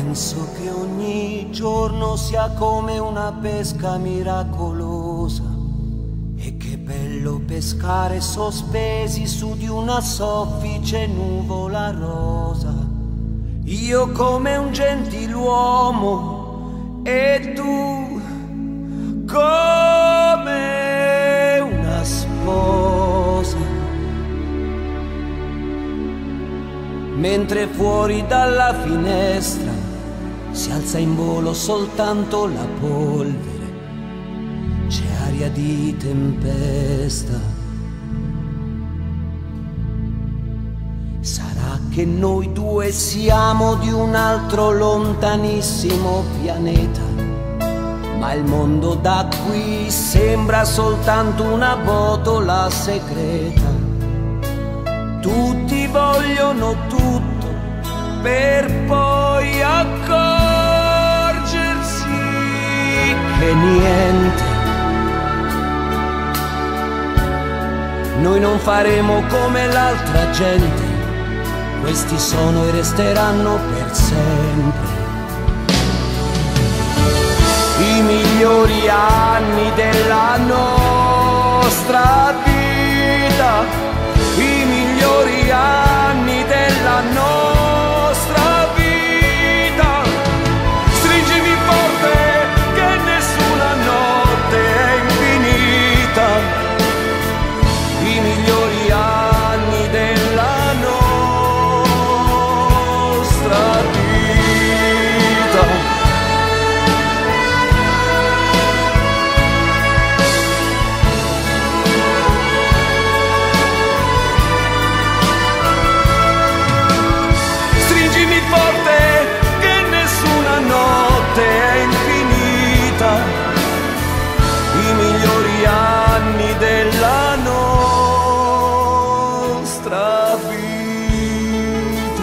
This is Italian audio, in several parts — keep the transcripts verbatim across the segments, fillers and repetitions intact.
Penso che ogni giorno sia come una pesca miracolosa, e che bello pescare sospesi su di una soffice nuvola rosa. Io come un gentiluomo e tu come una sposa, mentre fuori dalla finestra si alza in volo soltanto la polvere, c'è aria di tempesta. Sarà che noi due siamo di un altro lontanissimo pianeta, ma il mondo da qui sembra soltanto una botola segreta. Tutti vogliono tutto per poi accorgersi che niente. Noi non faremo come l'altra gente, questi sono e resteranno per sempre i migliori anni della nostra vita, i migliori anni della nostra vita. Stringimi forte che nessuna notte è infinita, i migliori anni della nostra vita. I migliori anni della nostra vita.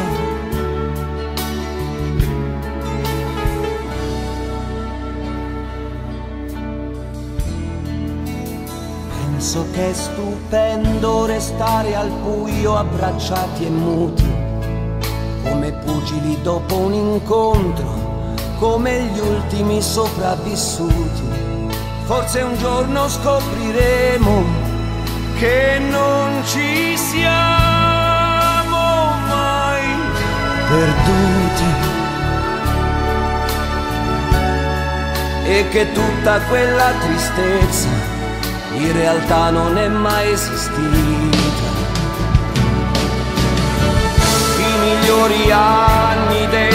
Penso che è stupendo restare al buio abbracciati e muti, come pugili dopo un incontro, come gli ultimi sopravvissuti. Forse un giorno scopriremo che non ci siamo mai perduti, e che tutta quella tristezza in realtà non è mai esistita. I migliori anni dei